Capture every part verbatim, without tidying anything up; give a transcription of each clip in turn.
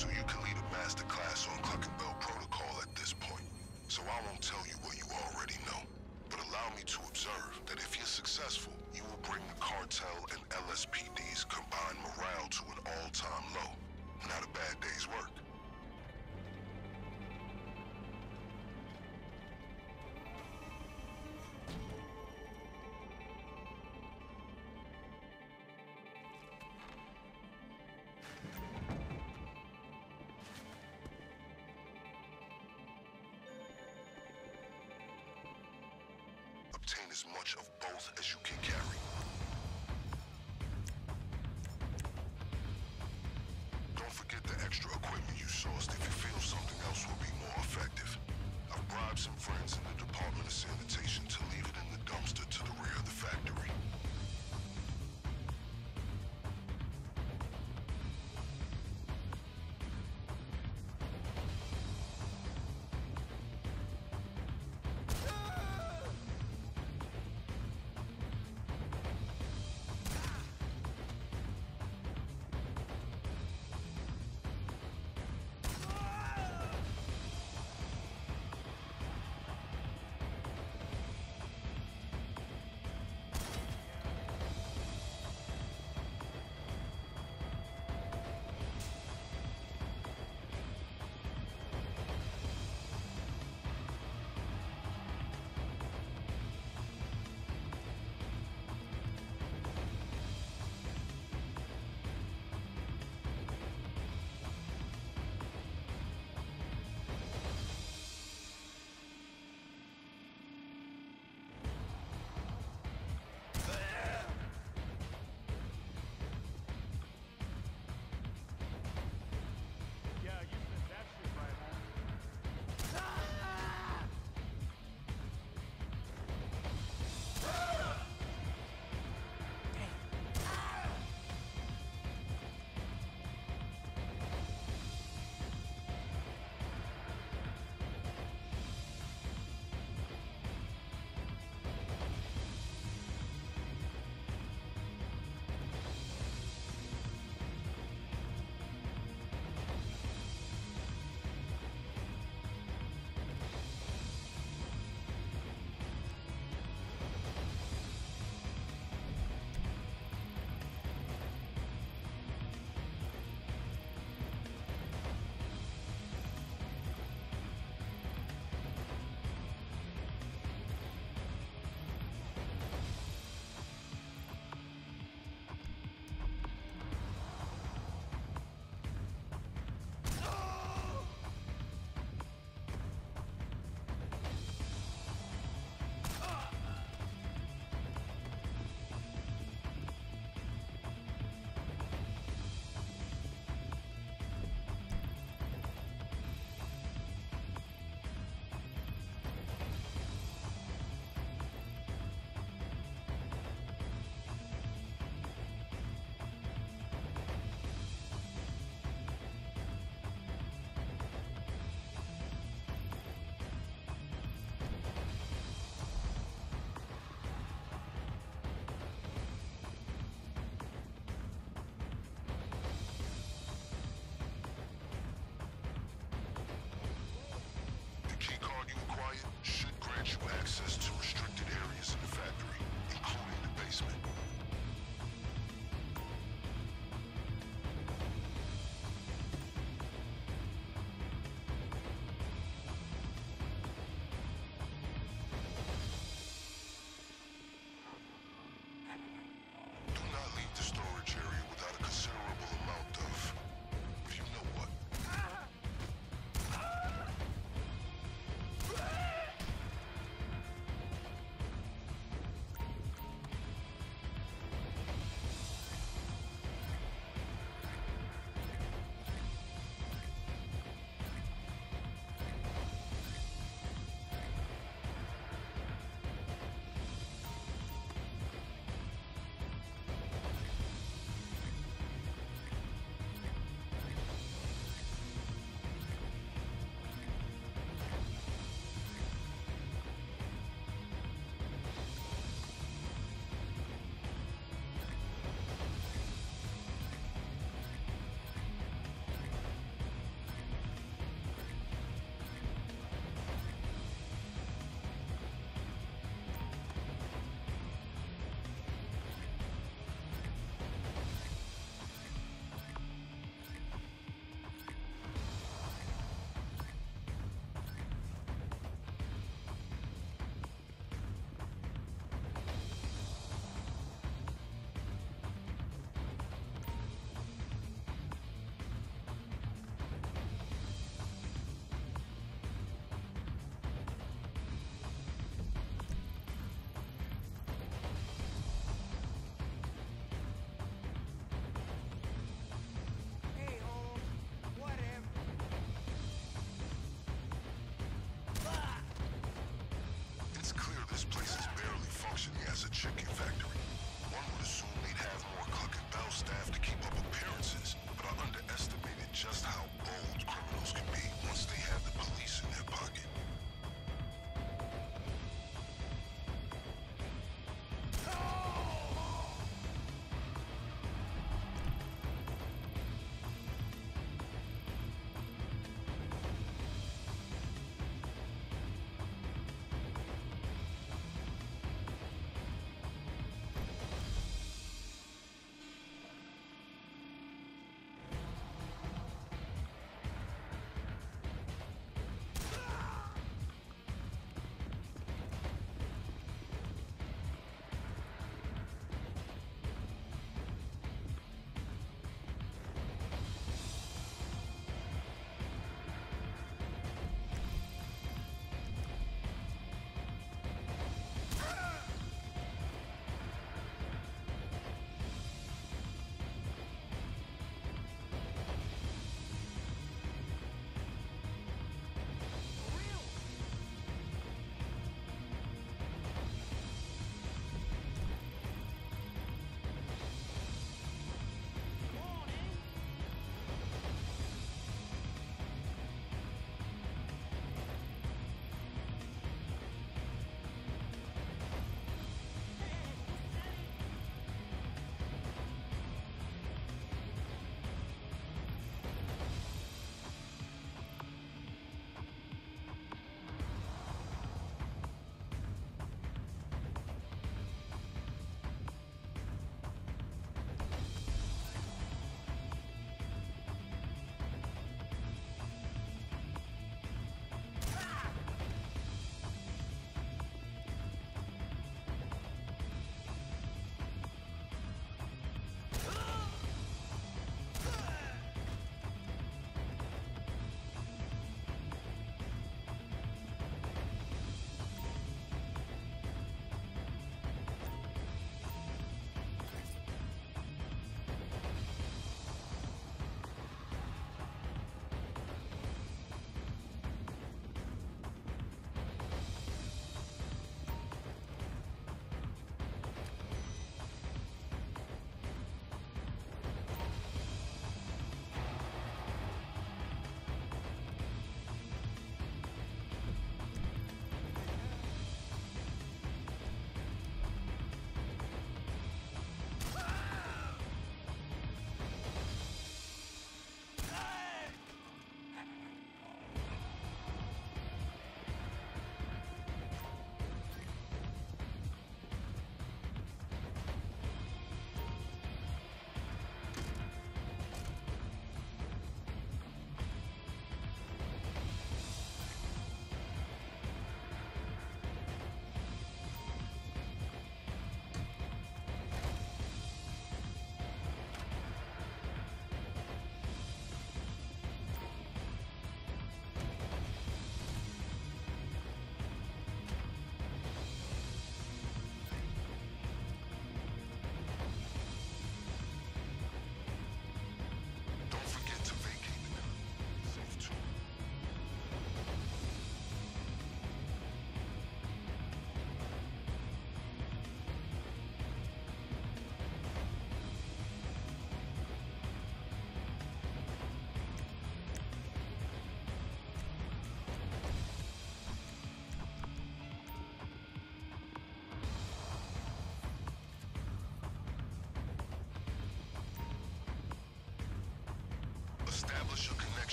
so you can lead a master class on Cluckin protocol at this point. So I won't tell you what you already know. But allow me to observe that if you're successful, you will bring the cartel and L S P D's combined morale to an all-time low. Not a bad day's work. Obtain as much of both as you can carry. Don't forget the extra equipment you sourced if you feel something else will be more effective. I've bribed some friends in the Department of Sanitation to leave it in the dumpster to the rear of the factory.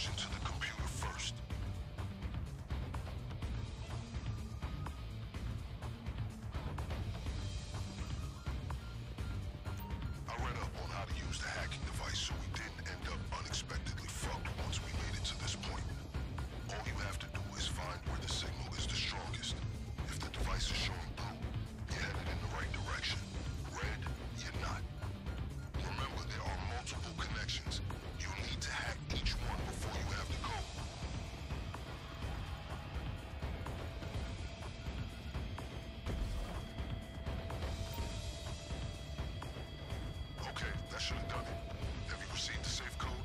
connection to the computer first. I read up on how to use the hacking device so we didn't end up unexpectedly fucked once we made it to this point. All you have to do is find where the signal is the strongest. If the device is showing blue, you're headed in the right direction. Red, you're not. Remember, there are multiple connections. You'll need to hack each one before you have the code. Okay, that should have done it. Have you received the safe code?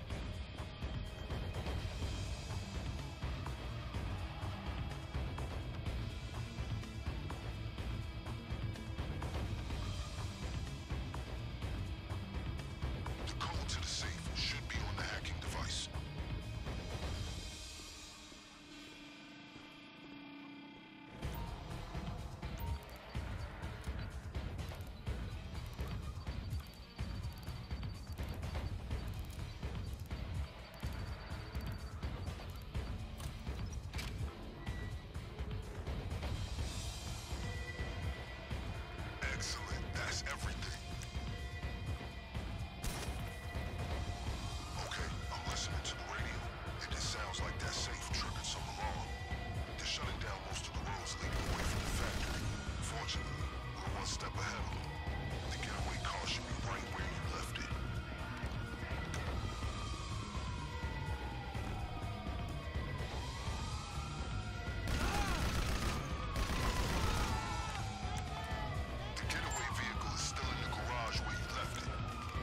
The code to the safe should be on the hacking device. Excellent. That's everything. Okay, I'm listening to the radio, and it sounds like that safe triggered some alarm. They're shutting down most of the roads leading away from the factory. Fortunately, we're one step ahead of them. The getaway car should be right where you left it. The getaway vehicle is still in the garage where you left it.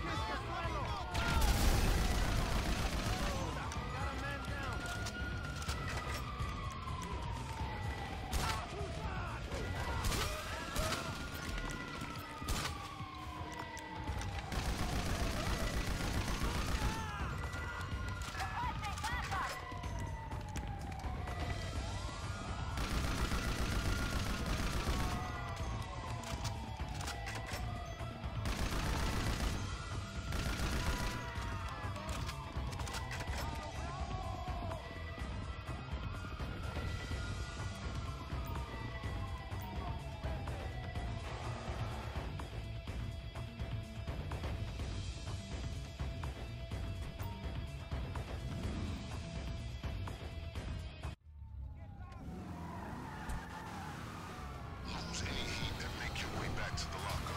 Lose any heat and make your way back to the lockup.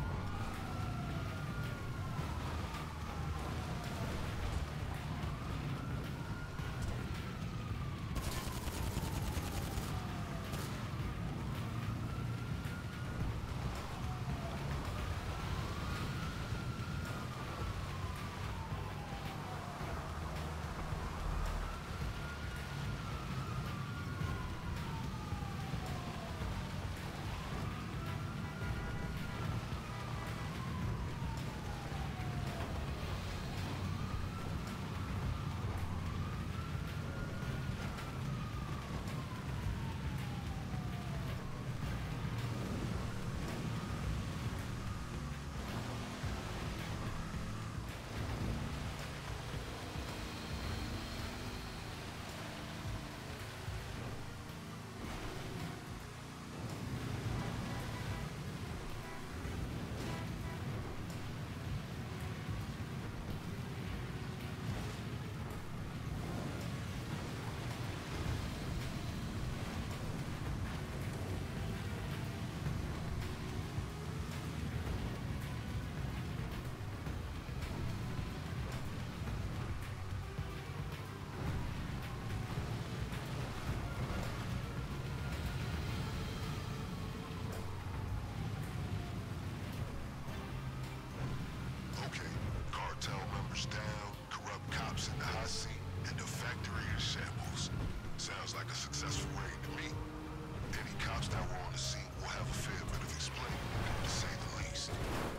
Okay, cartel members down, corrupt cops in the hot seat, and the factory in shambles. Sounds like a successful raid to me. Any cops that were on the scene will have a fair bit of explaining to do, to say the least.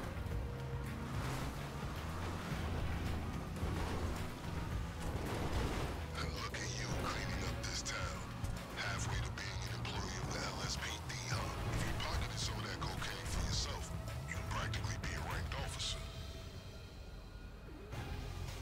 Look at you cleaning up this town. Halfway to being an employee of the L S P D, huh? If you pocketed some of that cocaine for yourself, you'd practically be a ranked officer.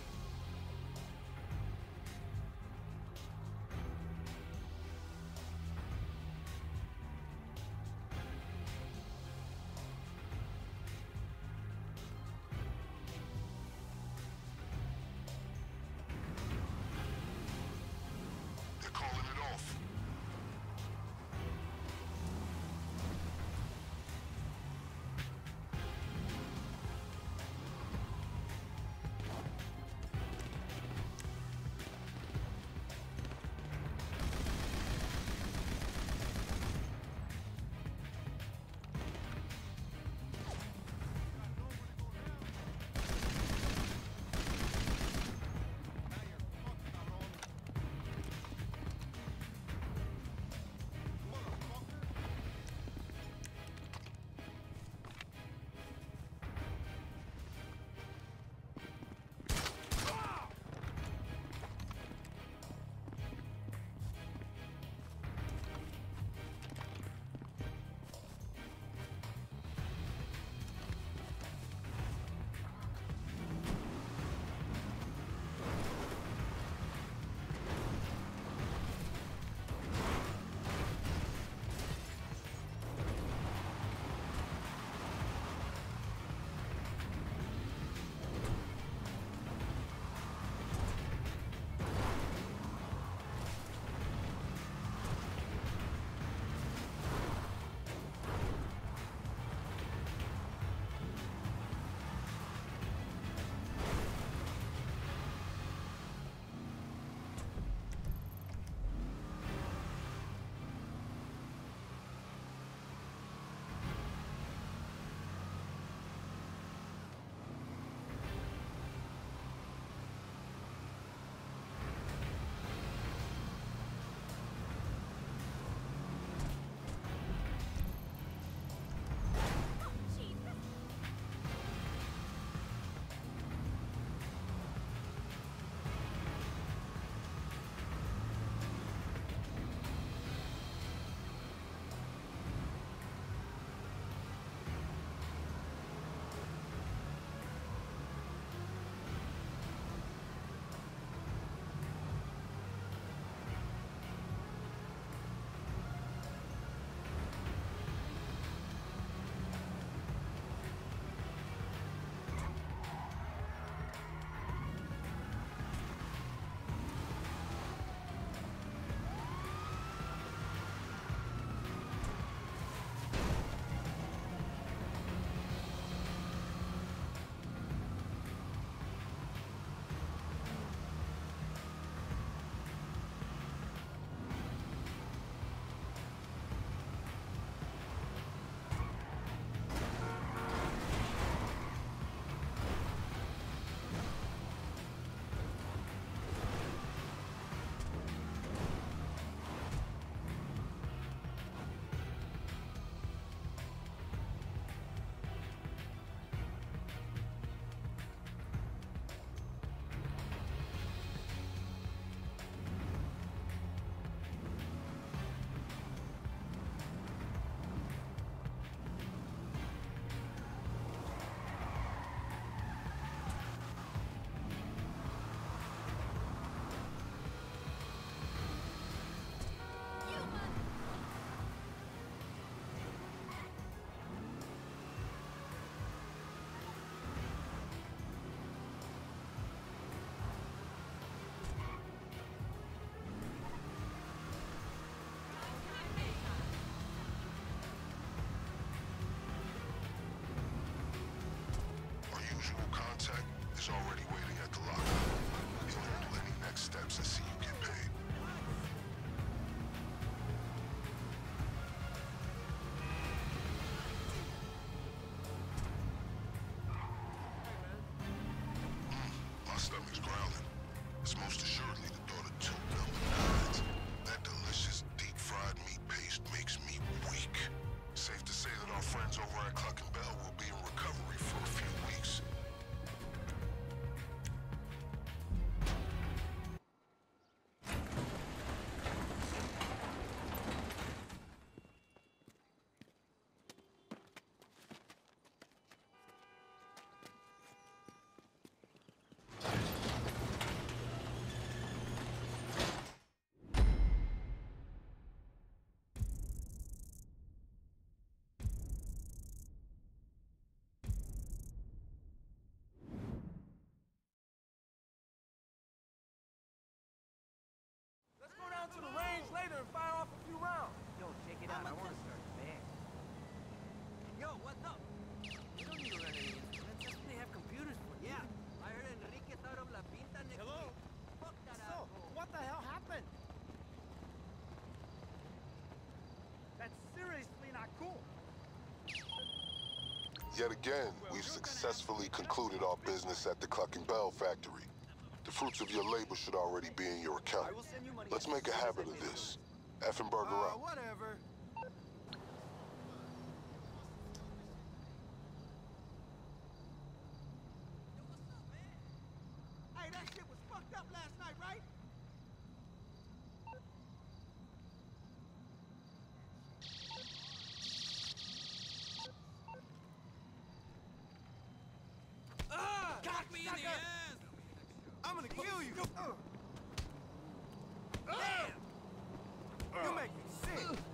It's most assuredly the daughter two number nines. That delicious deep-fried meat paste makes me weak. Safe to say that our friends over at Cluckin will be in recovery for a few weeks. To the range later and fire off a few rounds. Yo, check it out. I want to start a band. Yo, what's up? You don't need to learn any instruments. That's what they have computers for. Yeah. I heard Enrique's out of La Pinta next Hello? week. Fuck that So, asshole. what the hell happened? That's seriously not cool. Yet again, we've successfully concluded our business at the Cluckin factory. The fruits of your labor should already be in your account. Let's make a habit of this. Effenberger Uh, out. whatever. Hey, that shit was fucked up last night, right? Ah! Got me in the ass! I'm gonna kill you! Uh. Damn! You make me sick!